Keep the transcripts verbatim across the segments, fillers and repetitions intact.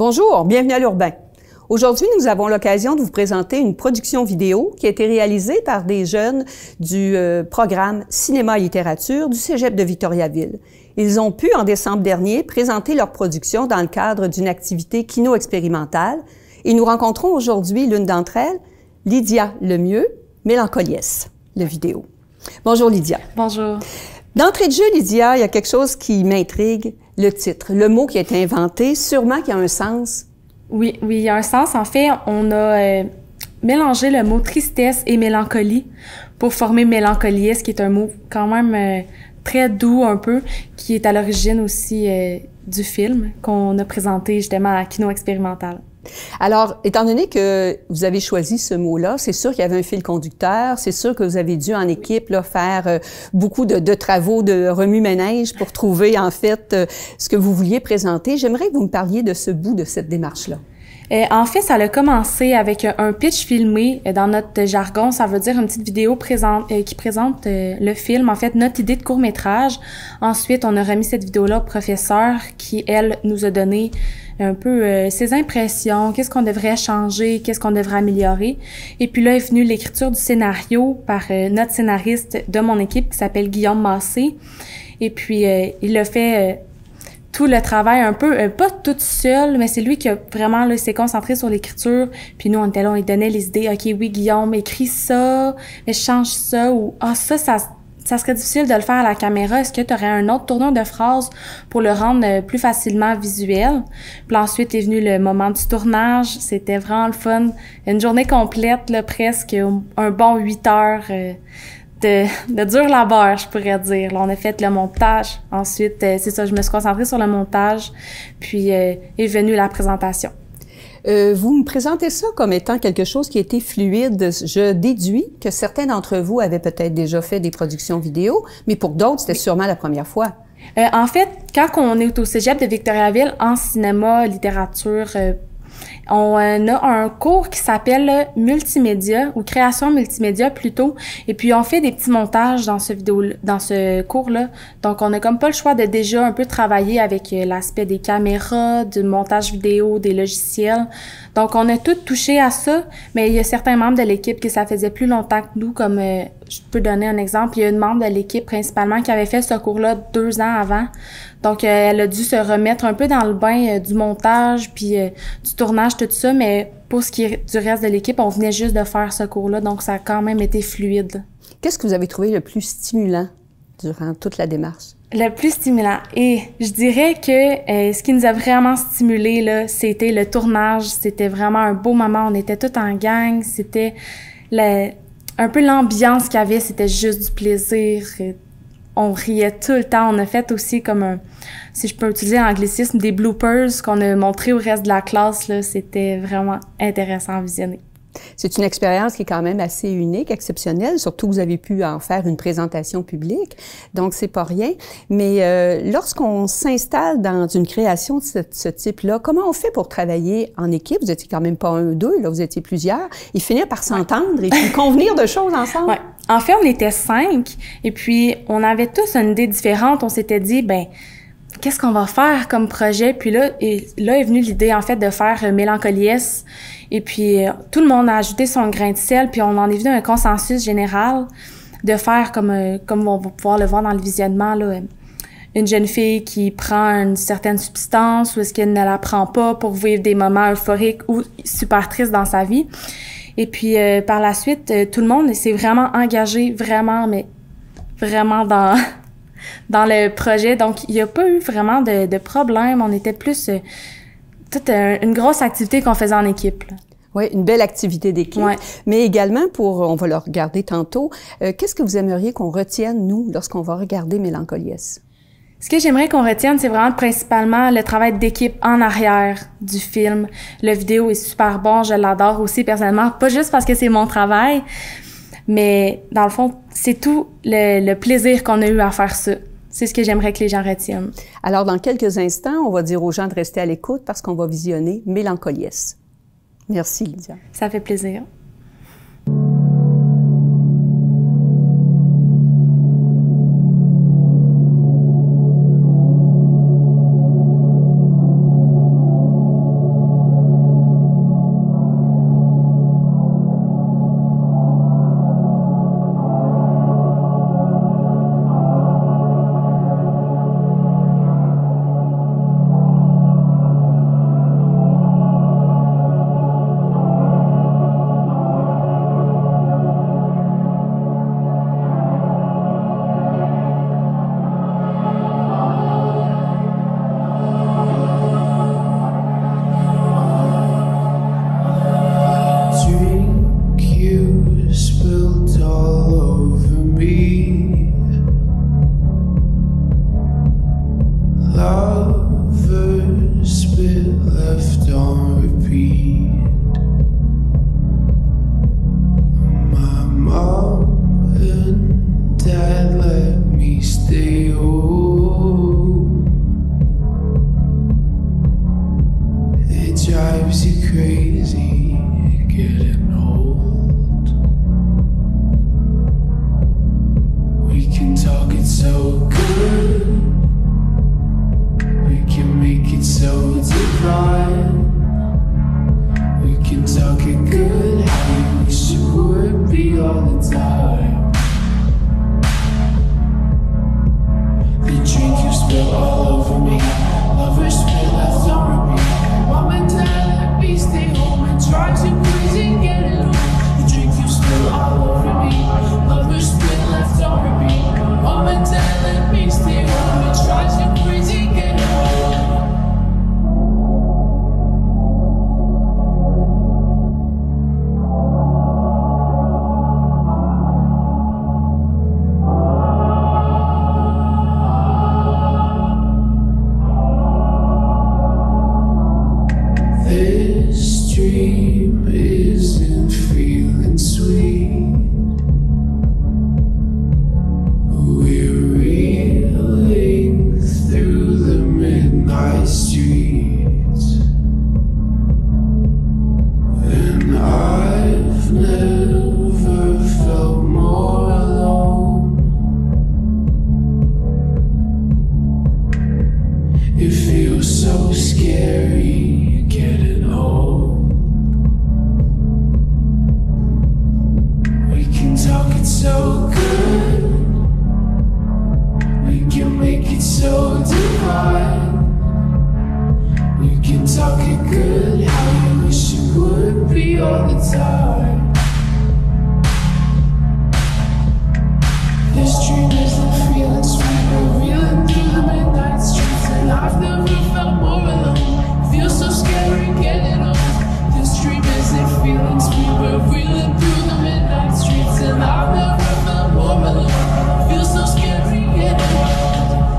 Bonjour, bienvenue à l'Urbain. Aujourd'hui, nous avons l'occasion de vous présenter une production vidéo qui a été réalisée par des jeunes du euh, programme Cinéma et littérature du Cégep de Victoriaville. Ils ont pu, en décembre dernier, présenter leur production dans le cadre d'une activité kino-expérimentale et nous rencontrons aujourd'hui l'une d'entre elles, Lydia Lemieux, Mélancoliesse, le vidéo. Bonjour Lydia. Bonjour. D'entrée de jeu, Lydia, il y a quelque chose qui m'intrigue, le titre, le mot qui a été inventé, sûrement qu'il y a un sens. Oui, oui, il y a un sens. En fait, on a euh, mélangé le mot tristesse et mélancolie pour former Mélancoliesse, qui est un mot quand même euh, très doux un peu, qui est à l'origine aussi euh, du film qu'on a présenté justement à Kino Expérimental. Alors, étant donné que vous avez choisi ce mot-là, c'est sûr qu'il y avait un fil conducteur, c'est sûr que vous avez dû en équipe là, faire euh, beaucoup de, de travaux de remue-ménage pour trouver en fait euh, ce que vous vouliez présenter. J'aimerais que vous me parliez de ce bout de cette démarche-là. Euh, en fait, ça a commencé avec un pitch filmé. Dans notre jargon, ça veut dire une petite vidéo présente, euh, qui présente euh, le film, en fait, notre idée de court-métrage. Ensuite, on a remis cette vidéo-là au professeur qui, elle, nous a donné un peu euh, ses impressions, qu'est-ce qu'on devrait changer, qu'est-ce qu'on devrait améliorer. Et puis là est venue l'écriture du scénario par euh, notre scénariste de mon équipe qui s'appelle Guillaume Massé. Et puis, euh, il a fait... Euh, tout le travail un peu, euh, pas toute seule, mais c'est lui qui a vraiment, là, s'est concentré sur l'écriture. Puis nous, on était là, on lui donnait les idées. OK, oui, Guillaume, écris ça, mais change ça, ou ah, ça, ça, ça serait difficile de le faire à la caméra. Est-ce que tu aurais un autre tournure de phrase pour le rendre euh, plus facilement visuel? Puis ensuite est venu le moment du tournage. C'était vraiment le fun. Une journée complète, là, presque, un bon huit heures. Euh, De, de dur labeur, je pourrais dire. Là, on a fait le montage. Ensuite, euh, c'est ça, je me suis concentrée sur le montage. Puis euh, est venue la présentation. Euh, vous me présentez ça comme étant quelque chose qui était fluide. Je déduis que certains d'entre vous avaient peut-être déjà fait des productions vidéo, mais pour d'autres, c'était sûrement la première fois. Euh, en fait, quand on est au Cégep de Victoriaville, en cinéma, littérature, euh, on a un cours qui s'appelle multimédia ou création multimédia plutôt, et puis on fait des petits montages dans ce vidéo, dans ce cours-là. Donc on a comme pas le choix de déjà un peu travailler avec l'aspect des caméras, du montage vidéo, des logiciels. Donc on a tout touché à ça, mais il y a certains membres de l'équipe que ça faisait plus longtemps que nous, comme euh, je peux donner un exemple. Il y a une membre de l'équipe principalement qui avait fait ce cours-là deux ans avant. Donc, euh, elle a dû se remettre un peu dans le bain euh, du montage, puis euh, du tournage, tout ça. Mais pour ce qui est du reste de l'équipe, on venait juste de faire ce cours-là. Donc, ça a quand même été fluide. Qu'est-ce que vous avez trouvé le plus stimulant durant toute la démarche? Le plus stimulant. Et je dirais que euh, ce qui nous a vraiment stimulé, là, c'était le tournage. C'était vraiment un beau moment. On était tous en gang. C'était le, un peu l'ambiance qu'il y avait. C'était juste du plaisir. On riait tout le temps. On a fait aussi comme un, si je peux utiliser l'anglicisme, des bloopers qu'on a montré au reste de la classe, là. C'était vraiment intéressant à visionner. C'est une expérience qui est quand même assez unique, exceptionnelle, surtout que vous avez pu en faire une présentation publique, donc c'est pas rien. Mais euh, lorsqu'on s'installe dans une création de ce, ce type-là, comment on fait pour travailler en équipe? Vous étiez quand même pas un ou deux, là, vous étiez plusieurs, et finir par s'entendre et puis convenir de choses ensemble? Ouais. En fait, on était cinq, et puis on avait tous une idée différente. On s'était dit, ben qu'est-ce qu'on va faire comme projet? Puis là, et, là est venue l'idée, en fait, de faire euh, Mélancoliesse. Et puis, euh, tout le monde a ajouté son grain de sel, puis on en est venu à un consensus général de faire, comme euh, comme on va pouvoir le voir dans le visionnement, là, une jeune fille qui prend une certaine substance ou est-ce qu'elle ne la prend pas pour vivre des moments euphoriques ou super tristes dans sa vie. Et puis, euh, par la suite, euh, tout le monde s'est vraiment engagé, vraiment, mais vraiment dans... dans le projet. Donc, il n'y a pas eu vraiment de, de problème. On était plus euh, toute euh, une grosse activité qu'on faisait en équipe, là. Oui, une belle activité d'équipe. Ouais. Mais également, pour, on va le regarder tantôt, euh, qu'est-ce que vous aimeriez qu'on retienne, nous, lorsqu'on va regarder Mélancoliesse? Ce que j'aimerais qu'on retienne, c'est vraiment principalement le travail d'équipe en arrière du film. Le vidéo est super bon, je l'adore aussi personnellement, pas juste parce que c'est mon travail, mais dans le fond, c'est tout le, le plaisir qu'on a eu à faire ça. C'est ce que j'aimerais que les gens retiennent. Alors, dans quelques instants, on va dire aux gens de rester à l'écoute parce qu'on va visionner Mélancoliesse. Merci, Lydia. Ça fait plaisir. so good. We can make it so divine. We can talk it good, how you wish it would be all the time. The drink you spill all over me, lovers spill left on repeat. Mom and dad let me stay home and drive you crazy and get it on. The drink you spill all over me, lovers spill left on repeat. Mom and dad let me stay home and drive you crazy and get it on. This dream isn't feeling sweet. We're reeling through the midnight streets, and I've never felt more alone. It feels so scary getting old. We can talk it so good. We can make it so divine. We can talk it good, how you wish it would be all the time. This dream isn't feeling sweet, we're reeling through the midnight streets, and I've never felt more alone. Feels so scary getting old. This dream isn't feeling sweet, we're reeling through the midnight streets, and I've never felt more alone. Feels so scary getting old.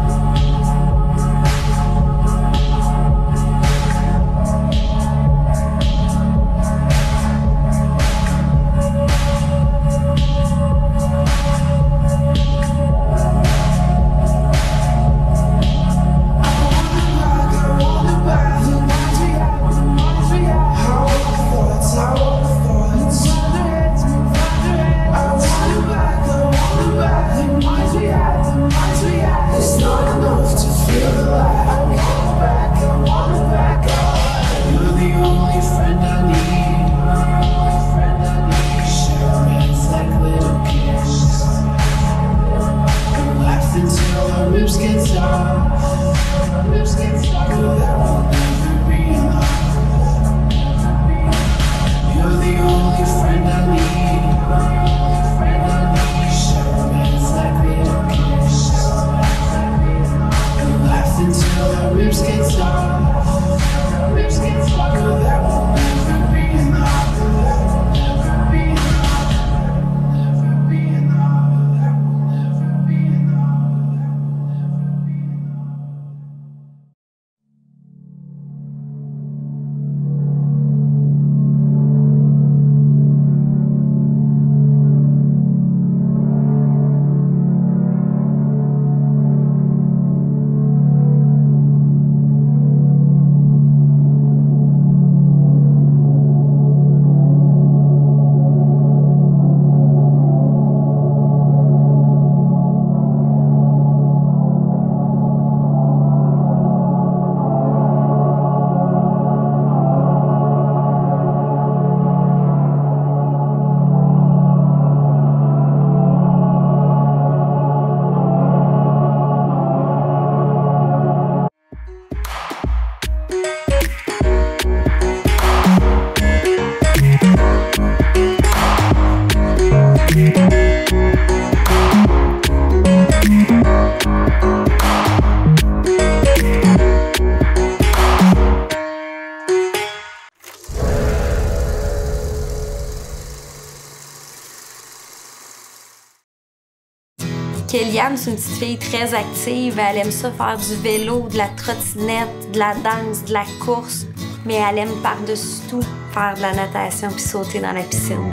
Kéliane, c'est une petite fille très active. Elle aime ça faire du vélo, de la trottinette, de la danse, de la course. Mais elle aime par-dessus tout faire de la natation puis sauter dans la piscine.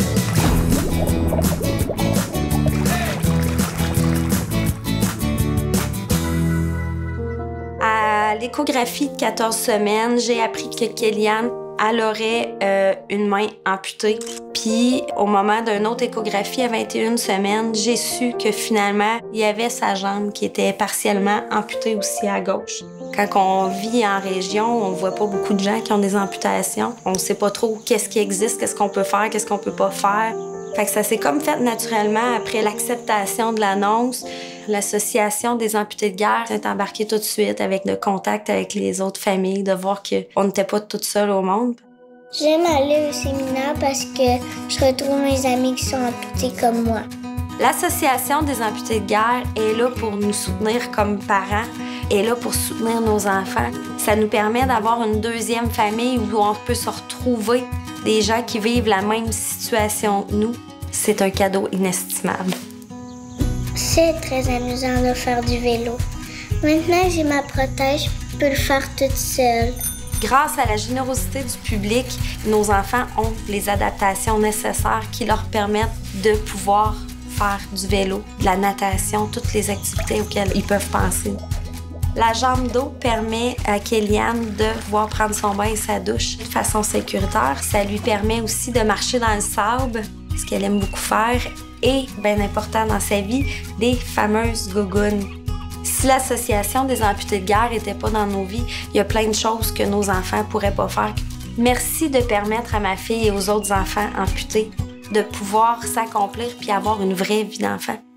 À l'échographie de quatorze semaines, j'ai appris que Kéliane elle aurait euh, une main amputée. Puis, au moment d'une autre échographie à vingt et une semaines, j'ai su que finalement, il y avait sa jambe qui était partiellement amputée aussi à gauche. Quand on vit en région, on voit pas beaucoup de gens qui ont des amputations. On sait pas trop qu'est-ce qui existe, qu'est-ce qu'on peut faire, qu'est-ce qu'on peut pas faire. Fait que ça s'est comme fait naturellement après l'acceptation de l'annonce. L'Association des amputés de guerre est embarquée tout de suite avec le contact avec les autres familles, de voir qu'on n'était pas toutes seules au monde. J'aime aller au séminaire parce que je retrouve mes amis qui sont amputés comme moi. L'Association des amputés de guerre est là pour nous soutenir comme parents, est là pour soutenir nos enfants. Ça nous permet d'avoir une deuxième famille où on peut se retrouver des gens qui vivent la même situation que nous. C'est un cadeau inestimable. C'est très amusant de faire du vélo. Maintenant que j'ai ma prothèse, je peux le faire toute seule. Grâce à la générosité du public, nos enfants ont les adaptations nécessaires qui leur permettent de pouvoir faire du vélo, de la natation, toutes les activités auxquelles ils peuvent penser. La jambe d'eau permet à Kéliane de pouvoir prendre son bain et sa douche de façon sécuritaire. Ça lui permet aussi de marcher dans le sable, ce qu'elle aime beaucoup faire, et, bien important dans sa vie, des fameuses gougounes. Si l'Association des amputés de guerre n'était pas dans nos vies, il y a plein de choses que nos enfants pourraient pas faire. Merci de permettre à ma fille et aux autres enfants amputés de pouvoir s'accomplir puis avoir une vraie vie d'enfant.